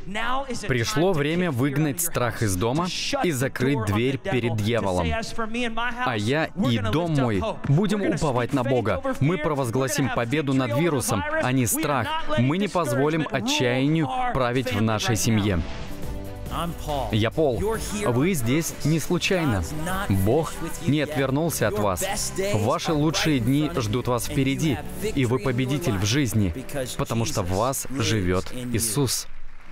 Пришло время выгнать страх из дома и закрыть дверь перед дьяволом. А я и дом мой будем уповать на Бога. Мы провозгласим победу над вирусом, а не страх. Мы не позволим отчаянию править в нашей семье. Я Пол. Вы здесь не случайно. Бог не отвернулся от вас. Ваши лучшие дни ждут вас впереди, и вы победитель в жизни, потому что в вас живет Иисус.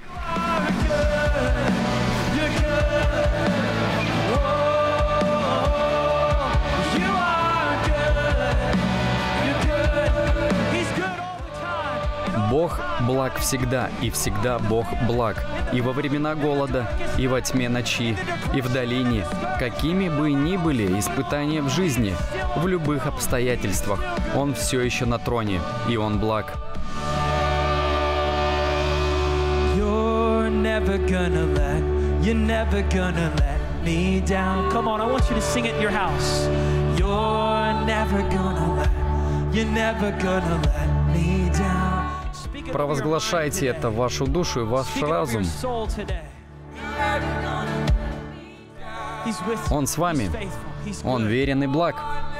Бог благ всегда, и всегда Бог благ. И во времена голода, и во тьме ночи, и в долине, какими бы ни были испытания в жизни, в любых обстоятельствах, Он все еще на троне, и Он благ. Провозглашайте это в вашу душу и ваш разум. Он с вами. Он верен и благ.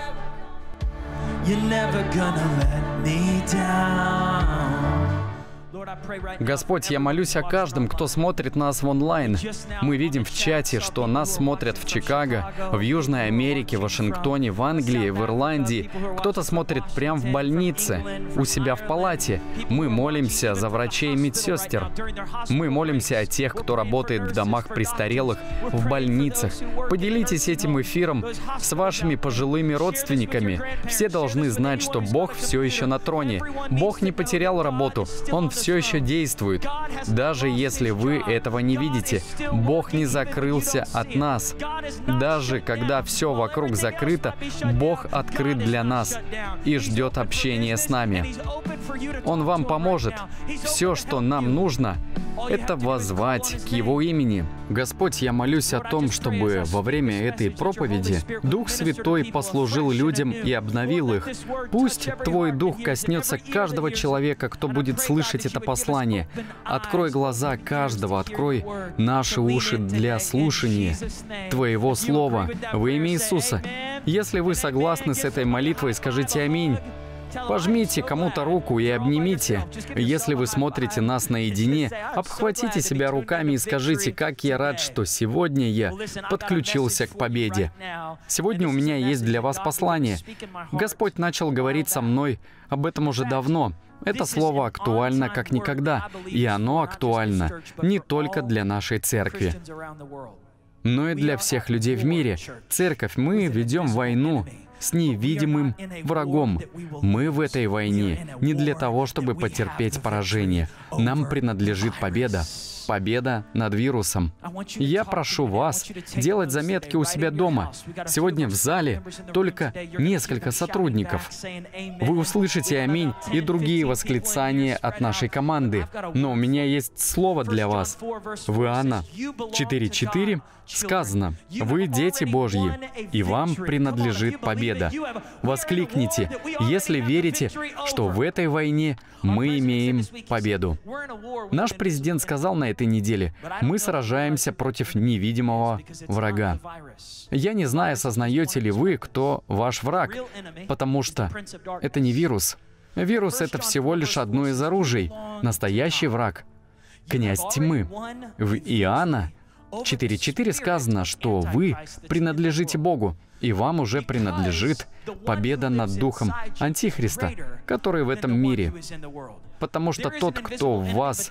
Господь, я молюсь о каждом, кто смотрит нас в онлайн. Мы видим в чате, что нас смотрят в Чикаго, в Южной Америке, в Вашингтоне, в Англии, в Ирландии. Кто-то смотрит прямо в больнице, у себя в палате. Мы молимся за врачей и медсестер. Мы молимся о тех, кто работает в домах престарелых, в больницах. Поделитесь этим эфиром с вашими пожилыми родственниками. Все должны знать, что Бог все еще на троне. Бог не потерял работу. Он все еще действует. Даже если вы этого не видите, Бог не закрылся от нас. Даже когда все вокруг закрыто, Бог открыт для нас и ждет общения с нами. Он вам поможет. Все, что нам нужно, это воззвать к Его имени. Господь, я молюсь о том, чтобы во время этой проповеди Дух Святой послужил людям и обновил их. Пусть Твой Дух коснется каждого человека, кто будет слышать это послание. Открой глаза каждого, открой наши уши для слушания Твоего Слова во имя Иисуса. Если вы согласны с этой молитвой, скажите «Аминь». Пожмите кому-то руку и обнимите. Если вы смотрите нас наедине, обхватите себя руками и скажите: «Как я рад, что сегодня я подключился к победе». Сегодня у меня есть для вас послание. Господь начал говорить со мной об этом уже давно. Это слово актуально как никогда, и оно актуально не только для нашей церкви, но и для всех людей в мире. Церковь, мы ведем войну с невидимым врагом. Мы в этой войне не для того, чтобы потерпеть поражение. Нам принадлежит победа. Победа над вирусом. Я прошу вас делать заметки у себя дома. Сегодня в зале только несколько сотрудников. Вы услышите «Аминь» и другие восклицания от нашей команды. Но у меня есть слово для вас. В Иоанна 4:4 сказано: «Вы дети Божьи, и вам принадлежит победа». Воскликните, если верите, что в этой войне мы имеем победу. Наш президент сказал на этой неделе: мы сражаемся против невидимого врага. Я не знаю, осознаете ли вы, кто ваш враг, потому что это не вирус. Вирус — это всего лишь одно из оружий. Настоящий враг — князь тьмы. В Иоанна 4:4 сказано, что вы принадлежите Богу, и вам уже принадлежит победа над духом Антихриста, который в этом мире. Потому что тот, кто в вас,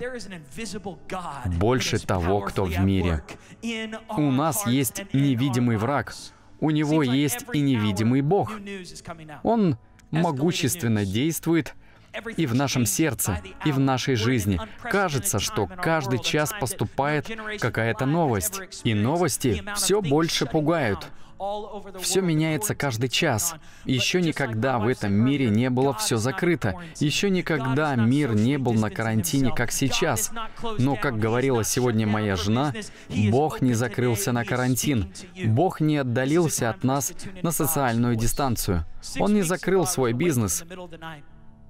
больше того, кто в мире. У нас есть невидимый враг. У него есть и невидимый Бог. Он могущественно действует и в нашем сердце, и в нашей жизни. Кажется, что каждый час поступает какая-то новость. И новости все больше пугают. Все меняется каждый час. Еще никогда в этом мире не было все закрыто. Еще никогда мир не был на карантине, как сейчас. Но, как говорила сегодня моя жена, Бог не закрылся на карантин. Бог не отдалился от нас на социальную дистанцию. Он не закрыл свой бизнес.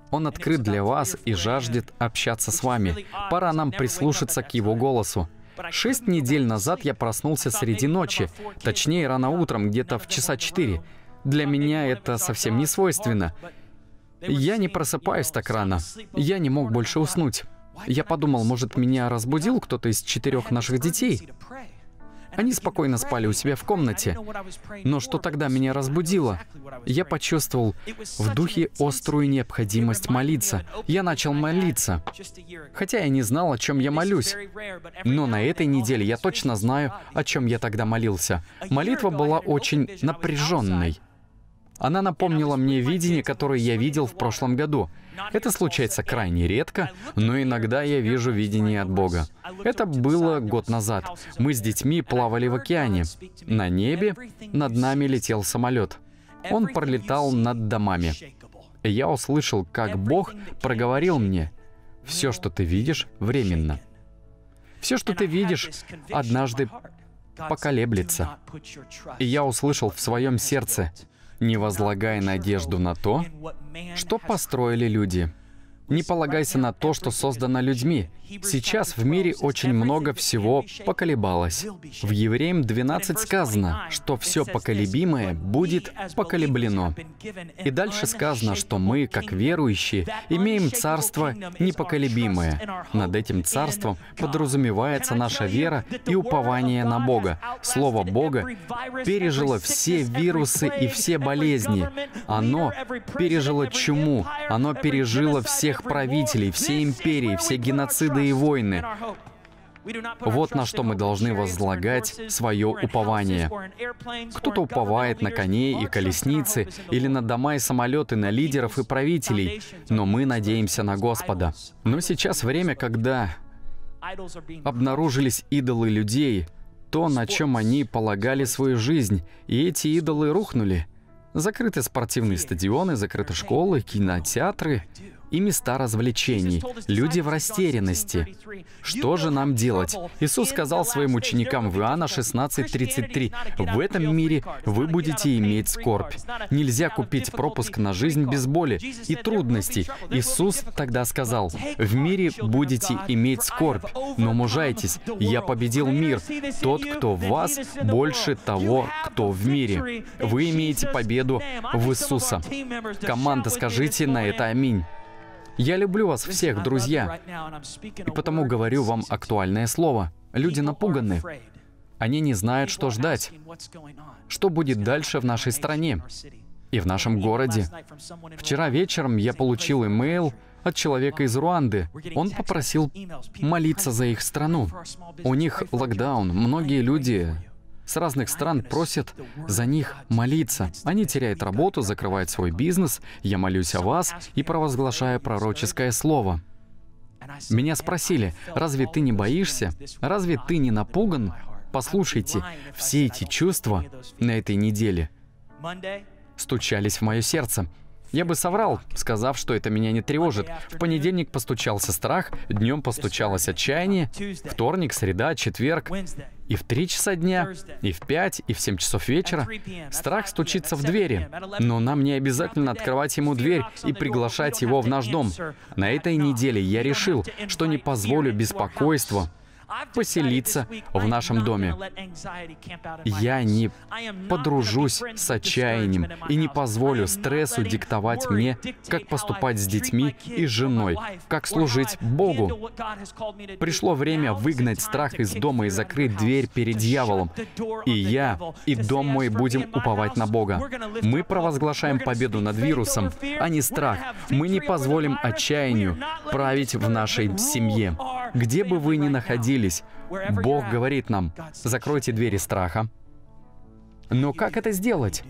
Он открыт для вас и жаждет общаться с вами. Пора нам прислушаться к Его голосу. 6 недель назад я проснулся среди ночи, точнее, рано утром, где-то в часа 4. Для меня это совсем не свойственно. Я не просыпаюсь так рано. Я не мог больше уснуть. Я подумал, может, меня разбудил кто-то из 4 наших детей? Они спокойно спали у себя в комнате. Но что тогда меня разбудило? Я почувствовал в духе острую необходимость молиться. Я начал молиться. Хотя я не знал, о чем я молюсь. Но на этой неделе я точно знаю, о чем я тогда молился. Молитва была очень напряженной. Она напомнила мне видение, которое я видел в прошлом году. Это случается крайне редко, но иногда я вижу видение от Бога. Это было год назад. Мы с детьми плавали в океане. На небе над нами летел самолет. Он пролетал над домами. И я услышал, как Бог проговорил мне: «Все, что ты видишь, временно. Все, что ты видишь, однажды поколеблется». И я услышал в своем сердце: «Не возлагай надежду на то, что построили люди. Не полагайся на то, что создано людьми. Сейчас в мире очень много всего поколебалось». В Евреям 12 сказано, что все поколебимое будет поколеблено. И дальше сказано, что мы, как верующие, имеем царство непоколебимое. Над этим царством подразумевается наша вера и упование на Бога. Слово Бога пережило все вирусы и все болезни. Оно пережило чуму. Оно пережило всех правителей, все империи, все геноциды и войны. Вот на что мы должны возлагать свое упование. Кто-то уповает на коней и колесницы, или на дома и самолеты, на лидеров и правителей, но мы надеемся на Господа. Но сейчас время, когда обнаружились идолы людей, то, на чем они полагали свою жизнь, и эти идолы рухнули. Закрыты спортивные стадионы, закрыты школы, кинотеатры и места развлечений. Люди в растерянности. Что же нам делать? Иисус сказал своим ученикам в Иоанна 16:33: «В этом мире вы будете иметь скорбь». Нельзя купить пропуск на жизнь без боли и трудностей. Иисус тогда сказал: «В мире будете иметь скорбь, но мужайтесь, я победил мир. Тот, кто в вас, больше того, кто в мире». Вы имеете победу в Иисуса. Команда, скажите на это аминь. Я люблю вас всех, друзья, и потому говорю вам актуальное слово. Люди напуганы. Они не знают, что ждать. Что будет дальше в нашей стране и в нашем городе? Вчера вечером я получил имейл от человека из Руанды. Он попросил молиться за их страну. У них локдаун. Многие люди с разных стран просят за них молиться. Они теряют работу, закрывают свой бизнес. Я молюсь о вас и провозглашаю пророческое слово. Меня спросили: «Разве ты не боишься? Разве ты не напуган?» Послушайте, все эти чувства на этой неделе стучались в мое сердце. Я бы соврал, сказав, что это меня не тревожит. В понедельник постучался страх, днем постучалось отчаяние, вторник, среда, четверг. И в 3 часа дня, и в 5, и в 7 часов вечера страх стучится в двери. Но нам не обязательно открывать ему дверь и приглашать его в наш дом. На этой неделе я решил, что не позволю беспокойству поселиться в нашем доме. Я не подружусь с отчаянием и не позволю стрессу диктовать мне, как поступать с детьми и женой, как служить Богу. Пришло время выгнать страх из дома и закрыть дверь перед дьяволом. И я, и дом мой будем уповать на Бога. Мы провозглашаем победу над вирусом, а не страх. Мы не позволим отчаянию править в нашей семье. Где бы вы ни находились, Бог говорит нам: закройте двери страха. Но как это сделать?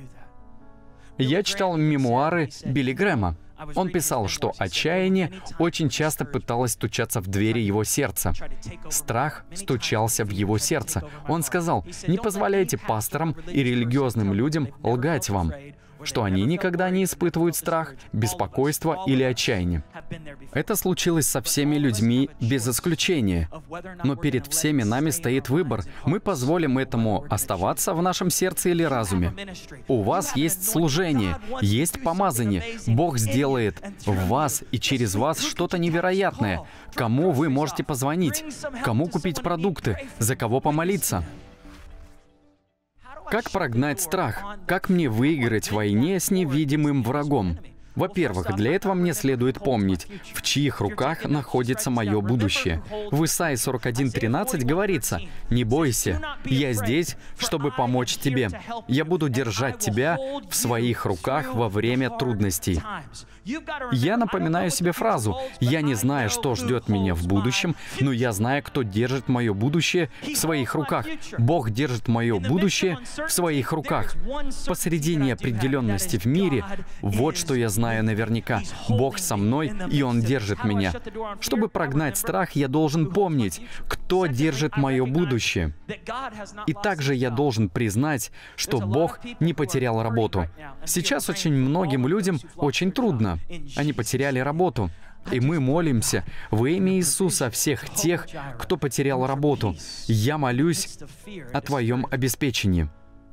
Я читал мемуары Билли Грэма. Он писал, что отчаяние очень часто пыталось стучаться в двери его сердца. Страх стучался в его сердце. Он сказал: не позволяйте пасторам и религиозным людям лгать вам. что они никогда не испытывают страх, беспокойство или отчаяние. Это случилось со всеми людьми без исключения. Но перед всеми нами стоит выбор. Мы позволим этому оставаться в нашем сердце или разуме. У вас есть служение, есть помазание. Бог сделает в вас и через вас что-то невероятное. Кому вы можете позвонить? Кому купить продукты? За кого помолиться? Как прогнать страх? Как мне выиграть в войне с невидимым врагом? Во-первых, для этого мне следует помнить, в чьих руках находится мое будущее. В Исаии 41:13 говорится: «Не бойся, я здесь, чтобы помочь тебе. Я буду держать тебя в своих руках во время трудностей». Я напоминаю себе фразу: «Я не знаю, что ждет меня в будущем, но я знаю, кто держит мое будущее в своих руках. Бог держит мое будущее в своих руках». Посреди неопределенности в мире, вот что я знаю наверняка: Бог со мной, и Он держит меня. Чтобы прогнать страх, я должен помнить, кто держит мое будущее. И также я должен признать, что Бог не потерял работу. Сейчас очень многим людям очень трудно. Они потеряли работу. И мы молимся во имя Иисуса о всех тех, кто потерял работу. Я молюсь о Твоем обеспечении.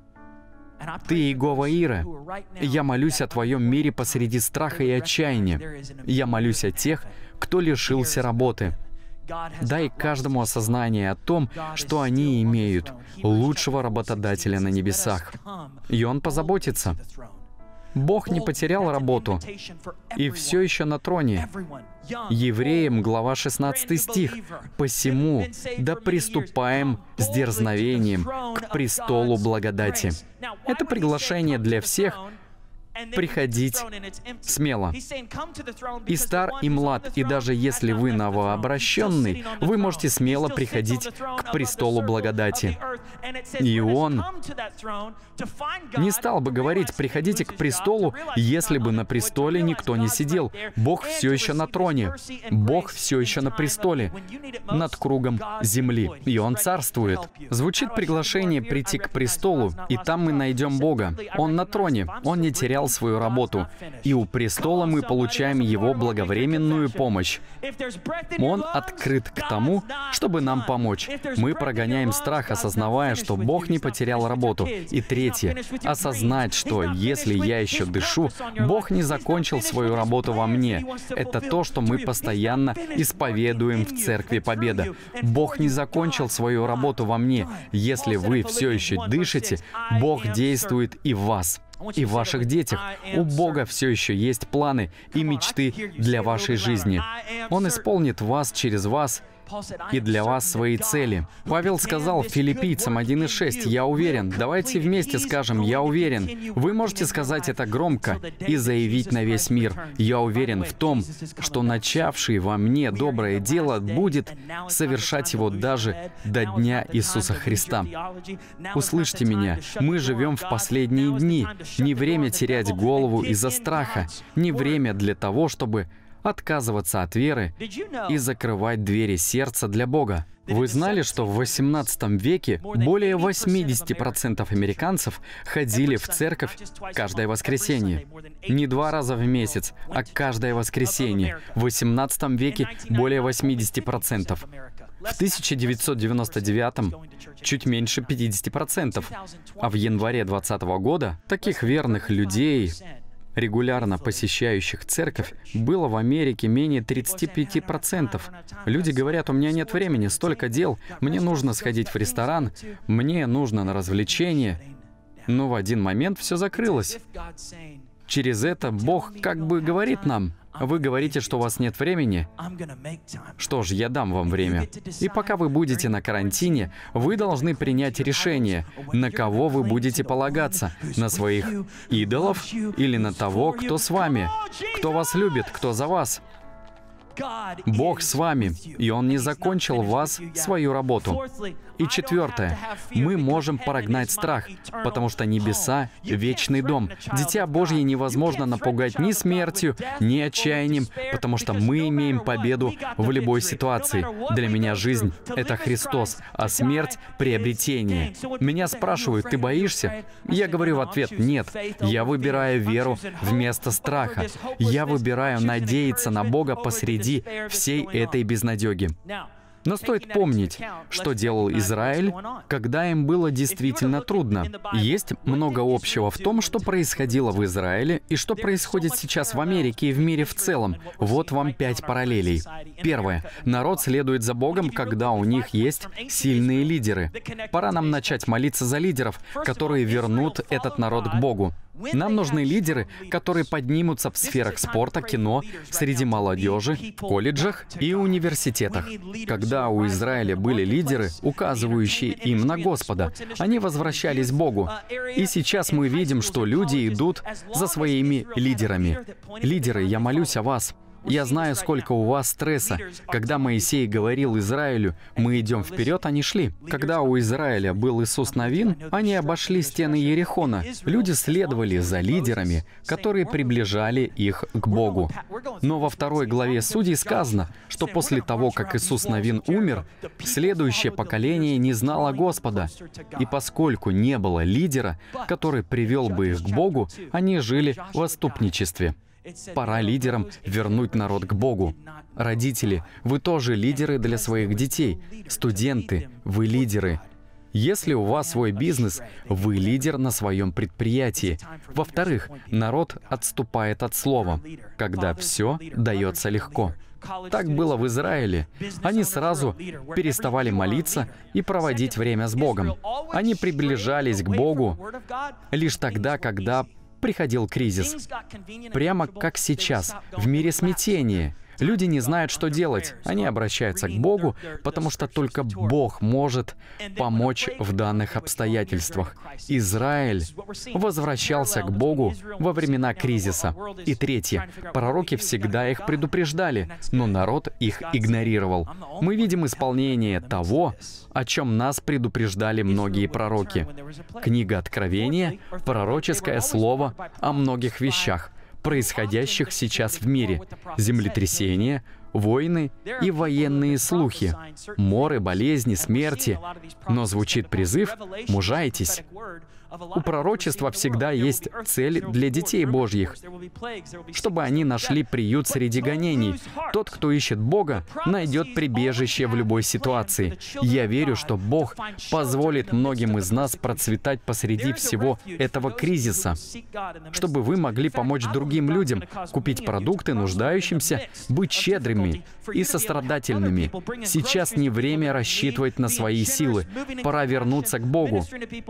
Ты Иегова Ире. Я молюсь о Твоем мире посреди страха и отчаяния. Я молюсь о тех, кто лишился работы. Дай каждому осознание о том, что они имеют лучшего работодателя на небесах. И Он позаботится. Бог не потерял работу и все еще на троне. Евреям, глава 16 стих. «Посему да приступаем с дерзновением к престолу благодати». Это приглашение для всех приходить смело. И стар, и млад, и даже если вы новообращенный, вы можете смело приходить к престолу благодати. И Он не стал бы говорить: «Приходите к престолу», если бы на престоле никто не сидел. Бог все еще на троне. Бог все еще на престоле, над кругом земли. И Он царствует. Звучит приглашение прийти к престолу, и там мы найдем Бога. Он на троне. Он не терял свою работу. И у престола мы получаем Его благовременную помощь. Он открыт к тому, чтобы нам помочь. Мы прогоняем страх, осознавая, что Бог не потерял работу. И третье — осознать, что если я еще дышу, Бог не закончил свою работу во мне. Это то, что мы постоянно исповедуем в Церкви Победа. Бог не закончил свою работу во мне. Если вы все еще дышите, Бог действует и в вас, и в ваших детях. У Бога все еще есть планы и мечты для вашей жизни. Он исполнит вас через вас и для вас свои цели. Павел сказал филиппийцам 1:6: «Я уверен». Давайте вместе скажем: «Я уверен». Вы можете сказать это громко и заявить на весь мир: «Я уверен в том, что начавший во мне доброе дело будет совершать его даже до дня Иисуса Христа». Услышьте меня, мы живем в последние дни. Не время терять голову из-за страха, не время для того, чтобы отказываться от веры и закрывать двери сердца для Бога. Вы знали, что в XVIII веке более 80% американцев ходили в церковь каждое воскресенье? Не 2 раза в месяц, а каждое воскресенье. В XVIII веке более 80%. В 1999 чуть меньше 50%. А в январе 2020 года таких верных людей, регулярно посещающих церковь, было в Америке менее 35%. Люди говорят: «У меня нет времени, столько дел, мне нужно сходить в ресторан, мне нужно на развлечение». Но в один момент все закрылось. Через это Бог как бы говорит нам: «Вы говорите, что у вас нет времени? Что ж, я дам вам время. И пока вы будете на карантине, вы должны принять решение, на кого вы будете полагаться: на своих идолов или на того, кто с вами, кто вас любит, кто за вас». Бог с вами, и Он не закончил в вас свою работу. И четвертое. Мы можем прогнать страх, потому что небеса — вечный дом. Дитя Божье невозможно напугать ни смертью, ни отчаянием, потому что мы имеем победу в любой ситуации. Для меня жизнь — это Христос, а смерть — приобретение. Меня спрашивают: ты боишься? Я говорю в ответ: нет. Я выбираю веру вместо страха. Я выбираю надеяться на Бога посреди всей этой безнадёги. Но стоит помнить, что делал Израиль, когда им было действительно трудно. Есть много общего в том, что происходило в Израиле и что происходит сейчас в Америке и в мире в целом. Вот вам 5 параллелей. Первое. Народ следует за Богом, когда у них есть сильные лидеры. Пора нам начать молиться за лидеров, которые вернут этот народ к Богу. Нам нужны лидеры, которые поднимутся в сферах спорта, кино, среди молодежи, в колледжах и университетах. Когда у Израиля были лидеры, указывающие им на Господа, они возвращались к Богу. И сейчас мы видим, что люди идут за своими лидерами. Лидеры, я молюсь о вас. Я знаю, сколько у вас стресса. Когда Моисей говорил Израилю: мы идем вперед, они шли. Когда у Израиля был Иисус Навин, они обошли стены Иерихона. Люди следовали за лидерами, которые приближали их к Богу. Но во 2 главе Судей сказано, что после того, как Иисус Навин умер, следующее поколение не знало Господа. И поскольку не было лидера, который привел бы их к Богу, они жили в отступничестве. Пора лидерам вернуть народ к Богу. Родители, вы тоже лидеры для своих детей. Студенты, вы лидеры. Если у вас свой бизнес, вы лидер на своем предприятии. Во-вторых, народ отступает от слова, когда все дается легко. Так было в Израиле. Они сразу переставали молиться и проводить время с Богом. Они приближались к Богу лишь тогда, когда приходил кризис. Прямо как сейчас, в мире смятения. Люди не знают, что делать. Они обращаются к Богу, потому что только Бог может помочь в данных обстоятельствах. Израиль возвращался к Богу во времена кризиса. И третье. Пророки всегда их предупреждали, но народ их игнорировал. Мы видим исполнение того, о чем нас предупреждали многие пророки. Книга Откровения — пророческое слово о многих вещах, происходящих сейчас в мире: землетрясения, войны и военные слухи, моры, болезни, смерти. Но звучит призыв: мужайтесь. У пророчества всегда есть цель для детей Божьих, чтобы они нашли приют среди гонений. Тот, кто ищет Бога, найдет прибежище в любой ситуации. Я верю, что Бог позволит многим из нас процветать посреди всего этого кризиса, чтобы вы могли помочь другим людям, купить продукты нуждающимся, быть щедрыми и сострадательными. Сейчас не время рассчитывать на свои силы. Пора вернуться к Богу.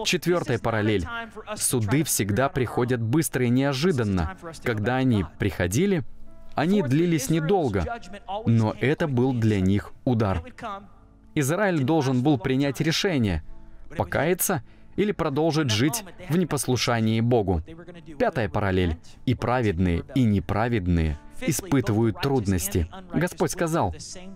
4-я параллель. Суды всегда приходят быстро и неожиданно. Когда они приходили, они длились недолго, но это был для них удар. Израиль должен был принять решение: покаяться или продолжить жить в непослушании Богу. 5-я параллель. И праведные, и неправедные испытывают трудности. Господь сказал: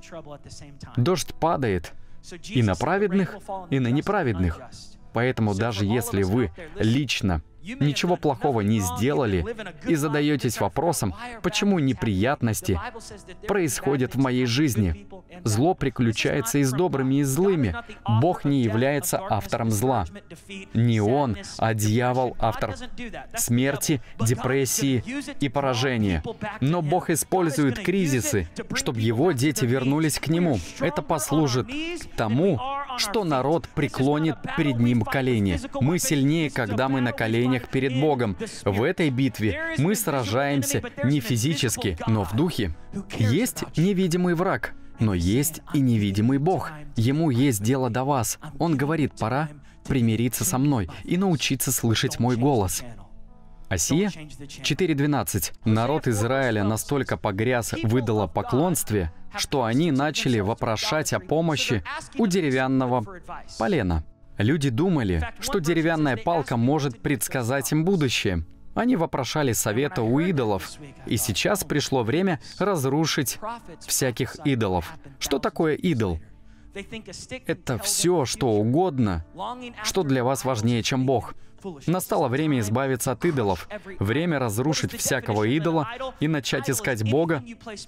дождь падает и на праведных, и на неправедных. Поэтому даже если вы лично ничего плохого не сделали и задаетесь вопросом, почему неприятности происходят в моей жизни. Зло приключается и с добрыми, и с злыми. Бог не является автором зла. Не Он, а дьявол автор смерти, депрессии и поражения. Но Бог использует кризисы, чтобы Его дети вернулись к Нему. Это послужит тому, что народ преклонит перед Ним колени. Мы сильнее, когда мы на коленях перед Богом. В этой битве мы сражаемся не физически, но в духе. Есть невидимый враг, но есть и невидимый Бог. Ему есть дело до вас. Он говорит: пора примириться со мной и научиться слышать мой голос. Осия 4:12. Народ Израиля настолько погряз в идолопоклонстве, что они начали вопрошать о помощи у деревянного полена. Люди думали, что деревянная палка может предсказать им будущее. Они вопрошали совета у идолов. И сейчас пришло время разрушить всяких идолов. Что такое идол? Это все, что угодно, что для вас важнее, чем Бог. Настало время избавиться от идолов, время разрушить всякого идола и начать искать Бога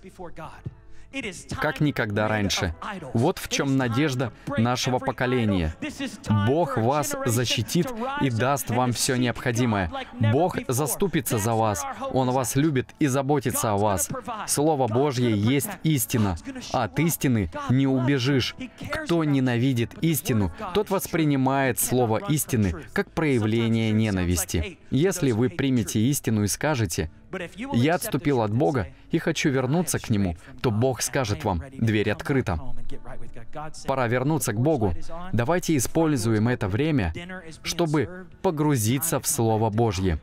как никогда раньше. Вот в чем надежда нашего поколения. Бог вас защитит и даст вам все необходимое. Бог заступится за вас. Он вас любит и заботится о вас. Слово Божье есть истина. От истины не убежишь. Кто ненавидит истину, тот воспринимает слово истины как проявление ненависти. Если вы примете истину и скажете: «Я отступил от Бога и хочу вернуться к Нему», то Бог скажет вам: «Дверь открыта». Пора вернуться к Богу. Давайте используем это время, чтобы погрузиться в Слово Божье.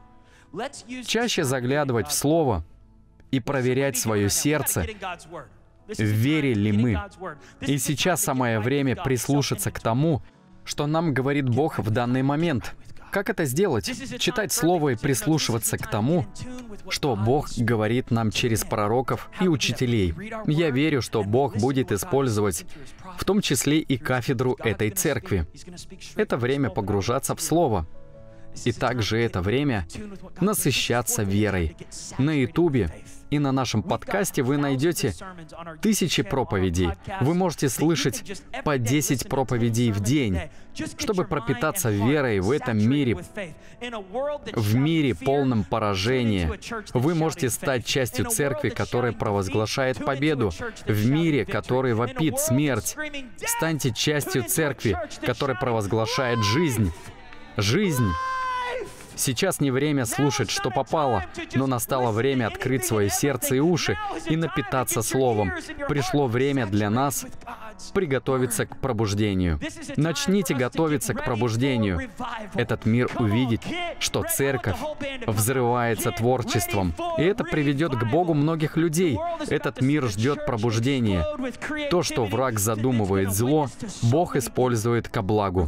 Чаще заглядывать в Слово и проверять свое сердце, верили ли мы. И сейчас самое время прислушаться к тому, что нам говорит Бог в данный момент. Как это сделать? Читать Слово и прислушиваться к тому, что Бог говорит нам через пророков и учителей. Я верю, что Бог будет использовать в том числе и кафедру этой церкви. Это время погружаться в Слово. И также это время насыщаться верой. На Ютубе и на нашем подкасте вы найдете тысячи проповедей. Вы можете слышать по 10 проповедей в день, чтобы пропитаться верой в этом мире, в мире полном поражения. Вы можете стать частью церкви, которая провозглашает победу, в мире, который вопит смерть. Станьте частью церкви, которая провозглашает жизнь. Жизнь. Сейчас не время слушать, что попало, но настало время открыть свое сердце и уши и напитаться Словом. Пришло время для нас приготовиться к пробуждению. Начните готовиться к пробуждению. Этот мир увидит, что церковь взрывается творчеством, и это приведет к Богу многих людей. Этот мир ждет пробуждения. То, что враг задумывает зло, Бог использует ко благу.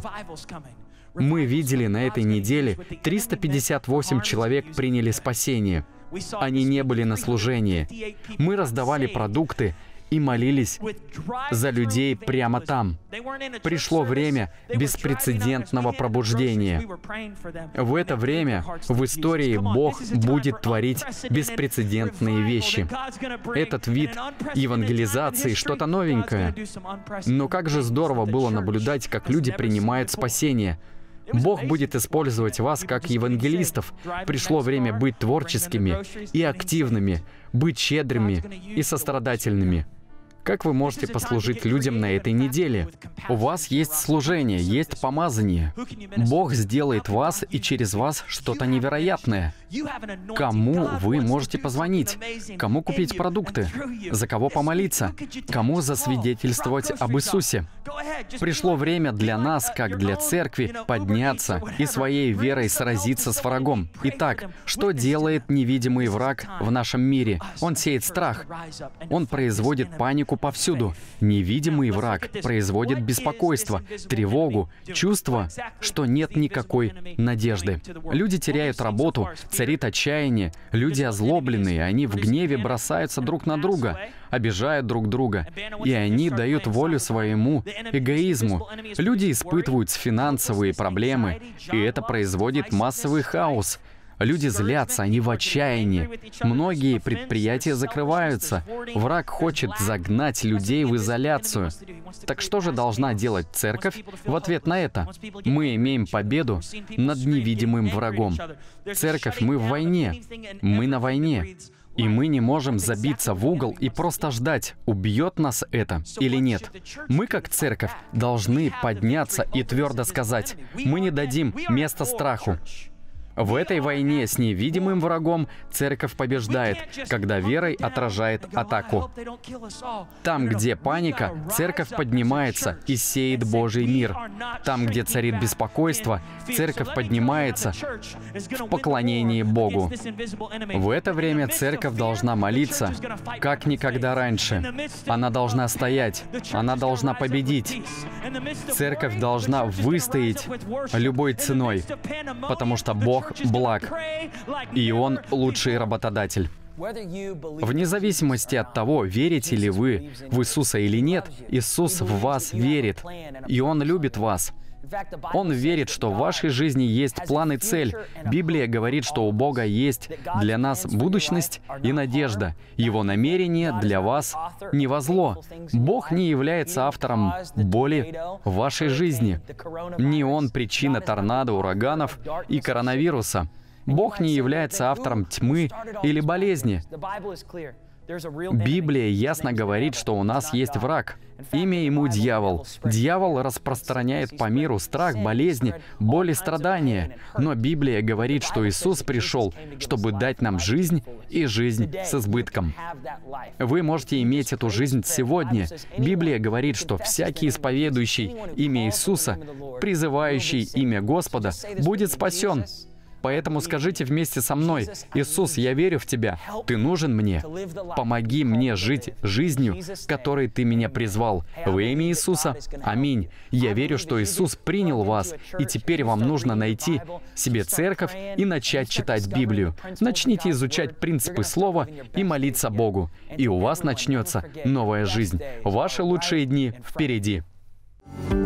Мы видели на этой неделе 358 человек приняли спасение. Они не были на служении. Мы раздавали продукты и молились за людей прямо там. Пришло время беспрецедентного пробуждения. В это время в истории Бог будет творить беспрецедентные вещи. Этот вид евангелизации — что-то новенькое. Но как же здорово было наблюдать, как люди принимают спасение. Бог будет использовать вас как евангелистов. Пришло время быть творческими и активными, быть щедрыми и сострадательными. Как вы можете послужить людям на этой неделе? У вас есть служение, есть помазание. Бог сделает вас и через вас что-то невероятное. Кому вы можете позвонить? Кому купить продукты? За кого помолиться? Кому засвидетельствовать об Иисусе? Пришло время для нас, как для церкви, подняться и своей верой сразиться с врагом. Итак, что делает невидимый враг в нашем мире? Он сеет страх. Он производит панику повсюду. Невидимый враг производит беспокойство, тревогу, чувство, что нет никакой надежды. Люди теряют работу, царит отчаяние, люди озлобленные, они в гневе бросаются друг на друга, обижают друг друга, и они дают волю своему эгоизму. Люди испытывают финансовые проблемы, и это производит массовый хаос. Люди злятся, они в отчаянии. Многие предприятия закрываются. Враг хочет загнать людей в изоляцию. Так что же должна делать церковь в ответ на это? Мы имеем победу над невидимым врагом. Церковь, мы в войне. Мы на войне. И мы не можем забиться в угол и просто ждать, убьет нас это или нет. Мы, как церковь, должны подняться и твердо сказать: мы не дадим места страху. В этой войне с невидимым врагом церковь побеждает, когда верой отражает атаку. Там, где паника, церковь поднимается и сеет Божий мир. Там, где царит беспокойство, церковь поднимается в поклонении Богу. В это время церковь должна молиться, как никогда раньше. Она должна стоять, она должна победить. Церковь должна выстоять любой ценой, потому что Бог Бог благ, и Он лучший работодатель. Вне зависимости от того, верите ли вы в Иисуса или нет, Иисус в вас верит, и Он любит вас. Он верит, что в вашей жизни есть план и цель. Библия говорит, что у Бога есть для нас будущность и надежда. Его намерение для вас не во зло. Бог не является автором боли в вашей жизни. Не Он причина торнадо, ураганов и коронавируса. Бог не является автором тьмы или болезни. Библия ясно говорит, что у нас есть враг. Имя ему дьявол. Дьявол распространяет по миру страх, болезни, боль и страдания. Но Библия говорит, что Иисус пришел, чтобы дать нам жизнь и жизнь с избытком. Вы можете иметь эту жизнь сегодня. Библия говорит, что всякий исповедующий имя Иисуса, призывающий имя Господа, будет спасен. Поэтому скажите вместе со мной: «Иисус, я верю в Тебя. Ты нужен мне. Помоги мне жить жизнью, которой Ты меня призвал. Во имя Иисуса. Аминь. Я верю, что Иисус принял вас, и теперь вам нужно найти себе церковь и начать читать Библию. Начните изучать принципы Слова и молиться Богу, и у вас начнется новая жизнь. Ваши лучшие дни впереди».